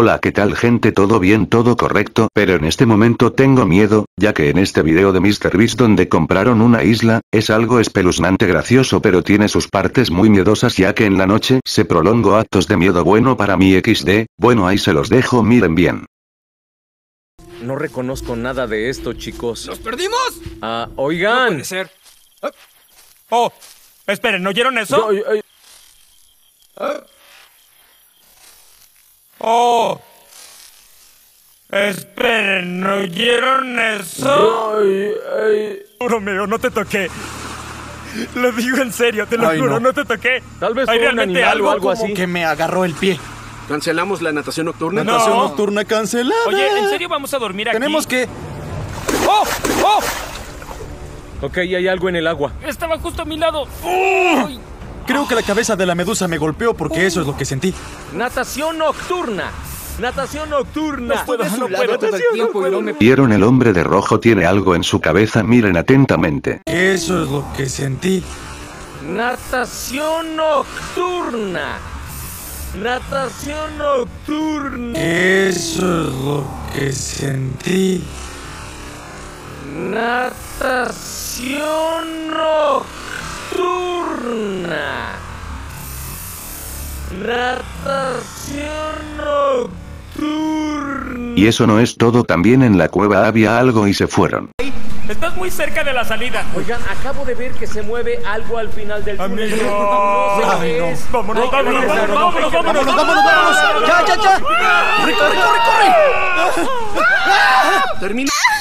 Hola, ¿qué tal gente? ¿Todo bien? ¿Todo correcto? Pero en este momento tengo miedo, ya que en este video de MrBeast donde compraron una isla, es algo espeluznante gracioso pero tiene sus partes muy miedosas ya que en la noche se prolongó actos de miedo bueno para mí XD, bueno ahí se los dejo, miren bien. No reconozco nada de esto, chicos. ¿Los perdimos? Oigan. No puede ser. Oh, esperen, ¿no oyeron eso? Oh, esperen, ¿no oyeron eso? Romeo, no te toqué. Lo digo en serio, te lo juro, no te toqué. Tal vez hay fue un realmente animal o algo como así. Que me agarró el pie. ¿Cancelamos la natación nocturna? No. Natación nocturna cancelada. Oye, ¿en serio vamos a dormir aquí? Tenemos que... ¡Oh! ¡Oh! Ok, hay algo en el agua. Estaba justo a mi lado. ¡Uy! Creo que la cabeza de la medusa me golpeó porque eso es lo que sentí. Natación nocturna. Natación nocturna. No puedo todo el tiempo y no me... ¿Vieron? El hombre de rojo tiene algo en su cabeza, miren atentamente. Eso es lo que sentí. Natación nocturna. Natación nocturna. Eso es lo que sentí. Natación nocturna. Natación nocturna. Y eso no es todo, también en la cueva había algo y se fueron. Estás muy cerca de la salida. Oigan, acabo de ver que se mueve algo al final del túnel. Amigo. No sé qué es. Vámonos, Hay que vámonos, regresar, vámonos, vámonos, vámonos, ¡Ya! ¡Corre, corre, corre! ¡Termina!